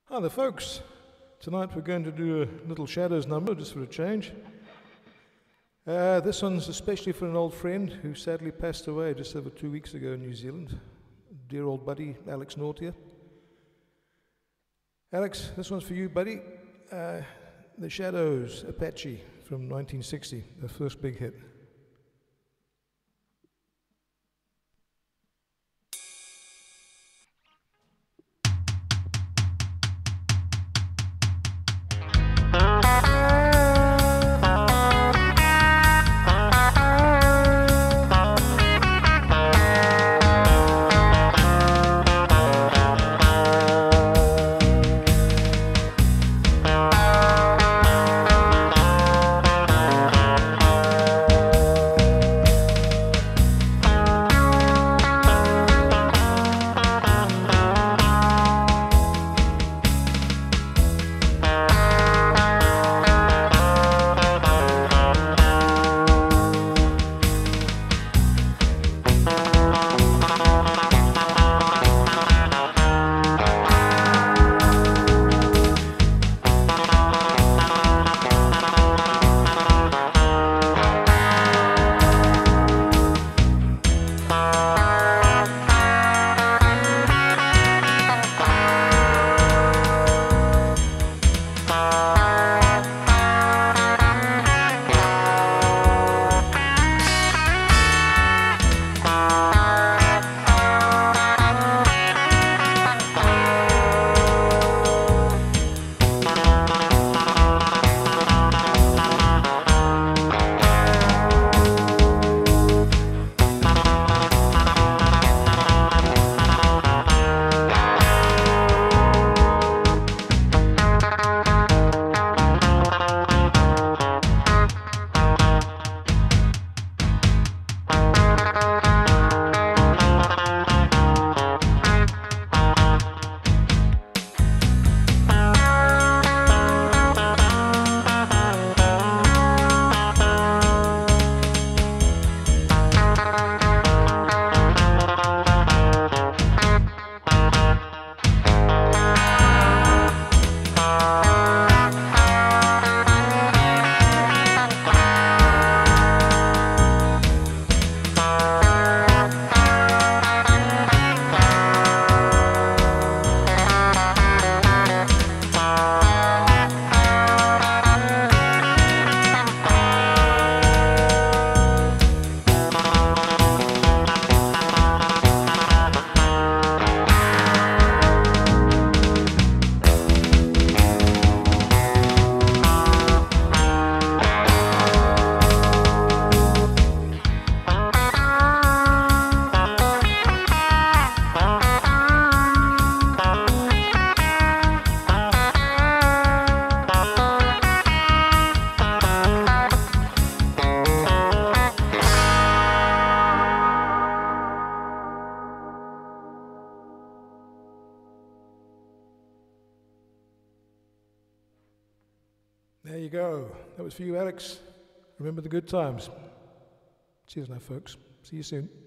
Hi there, folks. Tonight we're going to do a little Shadows number, just for a change. This one's especially for an old friend who sadly passed away just over 2 weeks ago in New Zealand. Dear old buddy, Alex Nortia. Alex, this one's for you, buddy. The Shadows, Apache, from 1960, the first big hit. There you go. That was for you, Alex. Remember the good times. Cheers now, folks. See you soon.